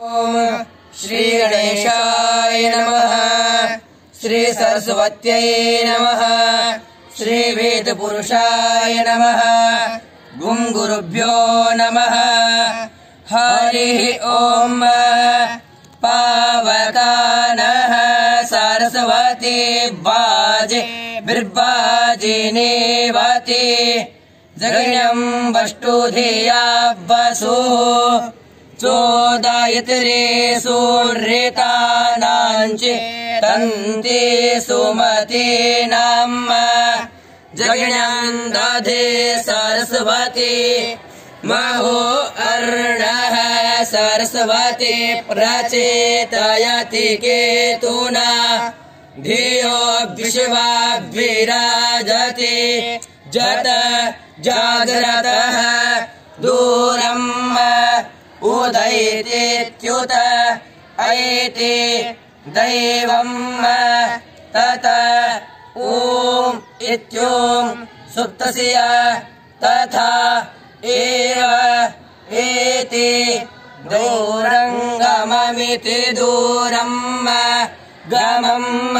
ओम श्री गणेशाय नमः। श्री सरस्वत्यै नमः। श्री वेदपुरुषाय नमः। गुं गुरुभ्यो नमः। हरिः ओम। पावकानः सरस्वती वाजे बिर्वाजिनीवती जगण्यं वष्टुधिया वसुः चोदयित्रे सूर्यतानाञ्चे तन्ते सुमतीनां जगण्यं दधे सरस्वती महो अर्णः सरस्वती प्रचेतयति केतुना धियो विश्वाभिराजति जत जाग्रतः दूरम् उदयेत्युत ऐति दैवम् तत ॐ इत्यों सुप्तस्य तथा एव एति दूरङ्गममिति दूरम् गमम्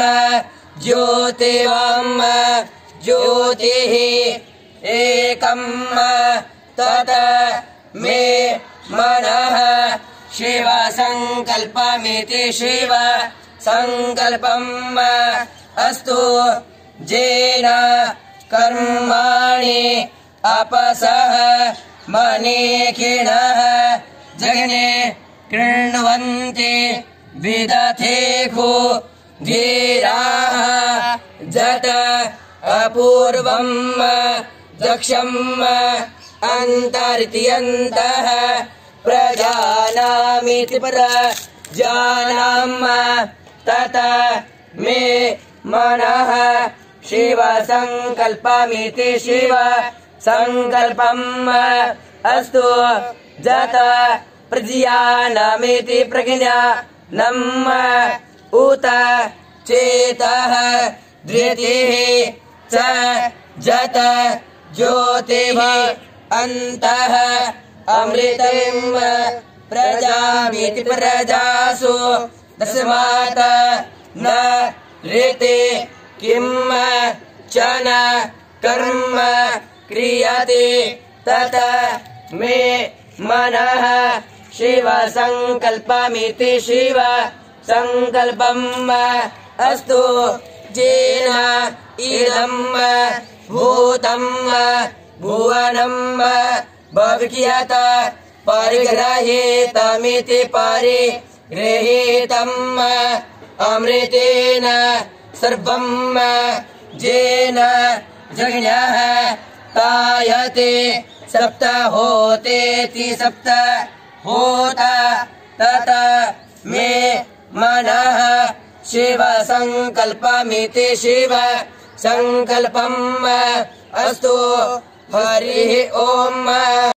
ज्योतिवम् ज्योतिः एकम् तत मे मनः शिव संकल्पमिति शिव संकल्पम् अस्तु जेन कर्माणि अपसः मनीखिणः जगने कृण्वन्ति विदथेखु धीराः जत अपूर्वम् दक्षम् अन्तरित्यन्तः प्रजानामिति प्रजानाम् तत मे मनः शिव संकल्पमिति शिव संकल्पम् अस्तु जत प्रज्ञानमिति प्रज्ञानम् उत चेतः धृतिः च जत ज्योतिः अन्तः अमृतम् प्रजामिति प्रजासु तस्मात् न ऋते किम् चन कर्म क्रियते तत मे मनः शिव संकल्पमिति शिव संकल्पम् अस्तु जेन इदम् भूतम् भुवनम् भविष्यत परिगृहीतमिति परिगृहीतम् अमृतेन सर्वम् जेन जगण्यः तायते सप्त होतेति सप्त होता तत मे मनः शिव संकल्पमिति शिव संकल्पम् अस्तु हरिः ओम।